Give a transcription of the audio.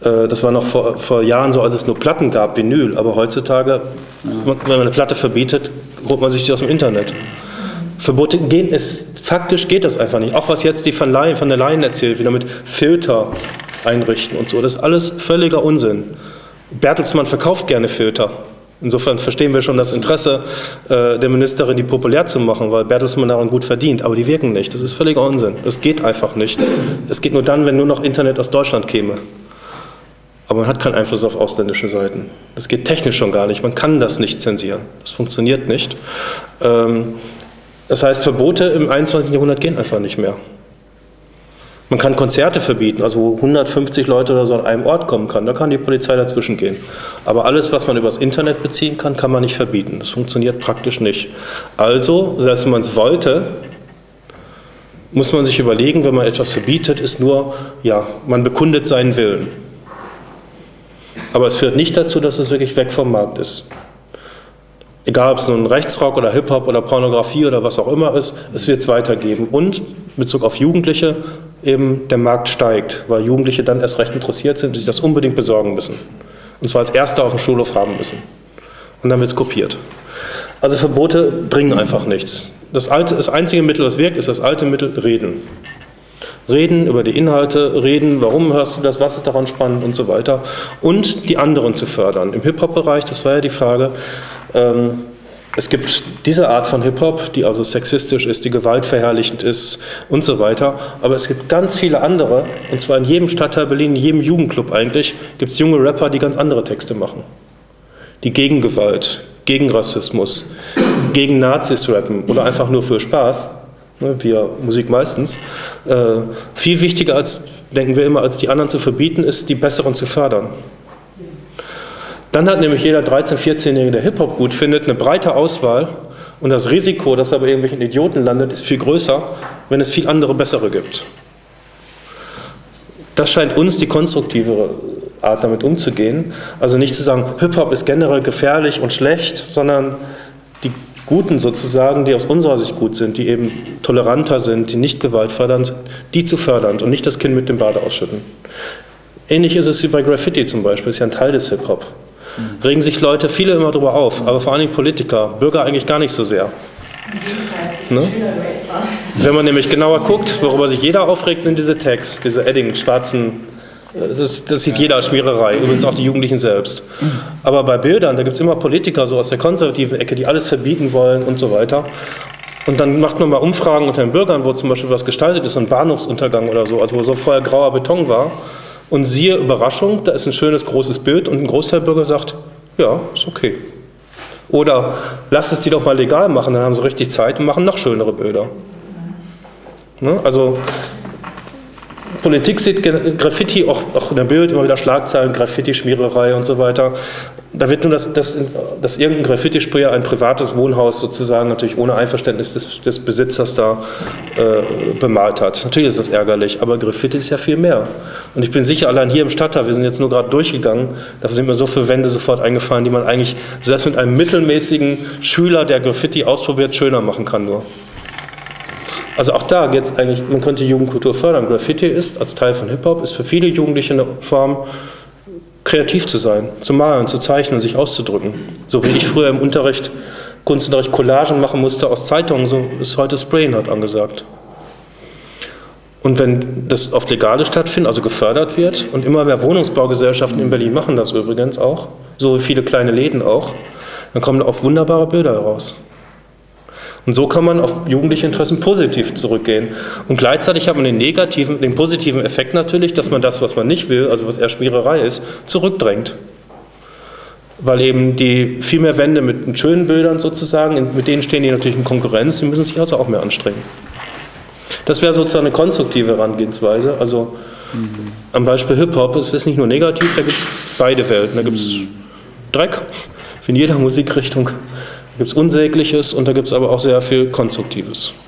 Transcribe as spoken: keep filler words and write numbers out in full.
Das war noch vor, vor Jahren so, als es nur Platten gab, Vinyl. Aber heutzutage, wenn man eine Platte verbietet, holt man sich die aus dem Internet. Verbote gehen, es, faktisch geht das einfach nicht. Auch was jetzt die von, Leyen, von der Leyen erzählt, wieder mit Filter einrichten und so. Das ist alles völliger Unsinn. Bertelsmann verkauft gerne Filter. Insofern verstehen wir schon das Interesse äh, der Ministerin, die populär zu machen, weil Bertelsmann daran gut verdient. Aber die wirken nicht. Das ist völliger Unsinn. Das geht einfach nicht. Es geht nur dann, wenn nur noch Internet aus Deutschland käme. Aber man hat keinen Einfluss auf ausländische Seiten. Das geht technisch schon gar nicht. Man kann das nicht zensieren. Das funktioniert nicht. Ähm, das heißt, Verbote im einundzwanzigsten Jahrhundert gehen einfach nicht mehr. Man kann Konzerte verbieten, also wo hundertfünfzig Leute oder so an einem Ort kommen kann. Da kann die Polizei dazwischen gehen. Aber alles, was man übers Internet beziehen kann, kann man nicht verbieten. Das funktioniert praktisch nicht. Also, selbst wenn man es wollte, muss man sich überlegen, wenn man etwas verbietet, ist nur, ja, man bekundet seinen Willen. Aber es führt nicht dazu, dass es wirklich weg vom Markt ist. Egal, ob es nun Rechtsrock oder Hip-Hop oder Pornografie oder was auch immer ist, es wird es weitergeben. Und in Bezug auf Jugendliche eben der Markt steigt, weil Jugendliche dann erst recht interessiert sind, die sich das unbedingt besorgen müssen. Und zwar als Erste auf dem Schulhof haben müssen. Und dann wird es kopiert. Also Verbote bringen einfach nichts. Das, alte, das einzige Mittel, das wirkt, ist das alte Mittel Reden. Reden über die Inhalte, reden, warum hörst du das, was ist daran spannend und so weiter. Und die anderen zu fördern. Im Hip-Hop-Bereich, das war ja die Frage, ähm, es gibt diese Art von Hip-Hop, die also sexistisch ist, die gewaltverherrlichend ist und so weiter. Aber es gibt ganz viele andere, und zwar in jedem Stadtteil Berlin, in jedem Jugendclub eigentlich, gibt es junge Rapper, die ganz andere Texte machen. Die gegen Gewalt, gegen Rassismus, gegen Nazis rappen oder einfach nur für Spaß. Wir Musik meistens, äh, viel wichtiger als, denken wir immer, als die anderen zu verbieten, ist, die Besseren zu fördern. Dann hat nämlich jeder dreizehn-, vierzehnjährige, der Hip-Hop gut findet, eine breite Auswahl und das Risiko, dass er bei irgendwelchen Idioten landet, ist viel größer, wenn es viel andere Bessere gibt. Das scheint uns die konstruktivere Art, damit umzugehen. Also nicht zu sagen, Hip-Hop ist generell gefährlich und schlecht, sondern die Guten sozusagen, die aus unserer Sicht gut sind, die eben toleranter sind, die nicht gewaltfördernd sind, die zu fördern und nicht das Kind mit dem Bade ausschütten. Ähnlich ist es wie bei Graffiti zum Beispiel, ist ja ein Teil des Hip-Hop. Mhm. Regen sich Leute, viele immer drüber auf, aber vor allen Dingen Politiker, Bürger eigentlich gar nicht so sehr. Ne? Wenn man nämlich genauer guckt, worüber sich jeder aufregt, sind diese Tags, diese Edding, schwarzen, das, das sieht jeder als Schmiererei, übrigens auch die Jugendlichen selbst. Aber bei Bildern, da gibt es immer Politiker so aus der konservativen Ecke, die alles verbieten wollen und so weiter. Und dann macht man mal Umfragen unter den Bürgern, wo zum Beispiel was gestaltet ist, so ein Bahnhofsuntergang oder so, also wo so vorher grauer Beton war. Und siehe Überraschung, da ist ein schönes großes Bild und ein Großteil der Bürger sagt, ja, ist okay. Oder lass es die doch mal legal machen, dann haben sie richtig Zeit und machen noch schönere Bilder. Ne? Also Politik sieht Graffiti, auch, auch in der Bild immer wieder Schlagzeilen, Graffiti, Schmiererei und so weiter. Da wird nur das, das, dass irgendein Graffiti-Sprayer ein privates Wohnhaus sozusagen natürlich ohne Einverständnis des, des Besitzers da äh, bemalt hat. Natürlich ist das ärgerlich, aber Graffiti ist ja viel mehr. Und ich bin sicher, allein hier im Stadtteil, wir sind jetzt nur gerade durchgegangen, da sind mir so viele Wände sofort eingefallen, die man eigentlich selbst mit einem mittelmäßigen Schüler, der Graffiti ausprobiert, schöner machen kann nur. Also auch da geht es eigentlich, man könnte Jugendkultur fördern. Graffiti ist als Teil von Hip-Hop, ist für viele Jugendliche eine Form, kreativ zu sein, zu malen, zu zeichnen, sich auszudrücken. So wie ich früher im Unterricht, Kunstunterricht Collagen machen musste aus Zeitungen, so ist heute Sprayen halt angesagt. Und wenn das oft legale stattfindet, also gefördert wird, und immer mehr Wohnungsbaugesellschaften in Berlin machen das übrigens auch, so wie viele kleine Läden auch, dann kommen da oft wunderbare Bilder heraus. Und so kann man auf jugendliche Interessen positiv zurückgehen. Und gleichzeitig hat man den negativen, den positiven Effekt natürlich, dass man das, was man nicht will, also was eher Schmiererei ist, zurückdrängt. Weil eben die viel mehr Wände mit schönen Bildern sozusagen, mit denen stehen die natürlich in Konkurrenz, die müssen sich also auch mehr anstrengen. Das wäre sozusagen eine konstruktive Herangehensweise. Also mhm. am Beispiel Hip-Hop ist es nicht nur negativ, da gibt es beide Welten. Da gibt es mhm. Dreck, wie in jeder Musikrichtung. Da gibt es Unsägliches und da gibt es aber auch sehr viel Konstruktives.